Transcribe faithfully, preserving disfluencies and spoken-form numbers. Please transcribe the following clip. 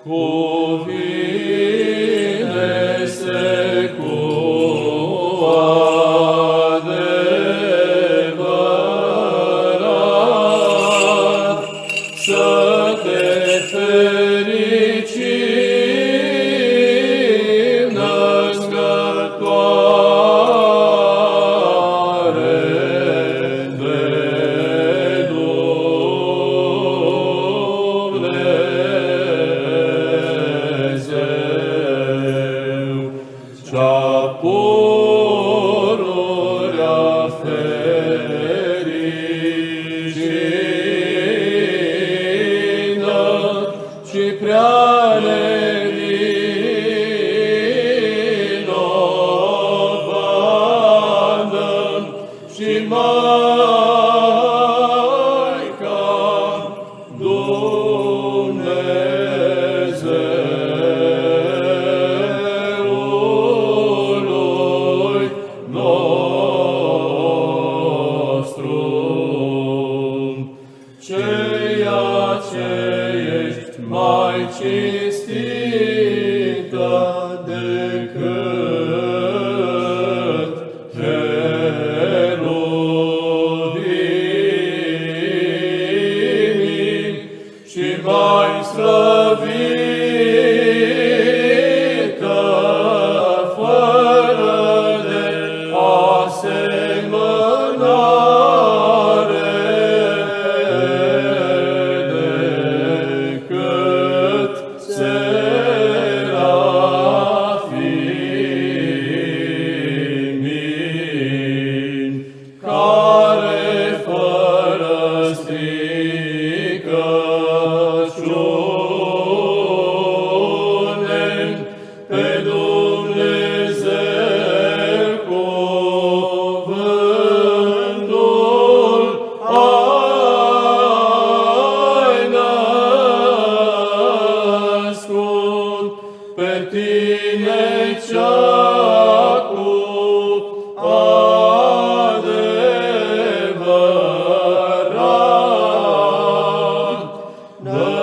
cuvine-se cu adevărat, să te fericim, născătoare de Dumnezeu, cea pururea fericină și prea nevinovană și Maica Dumnezeului nostru, ceea ce ești mai cinstită decât cheruvimii și mai slăvită, fără de asemănare, decât serafimii, care fără stricăciune pe Dumnezeu cuvântul ai născut, pe tine cea cu adevărat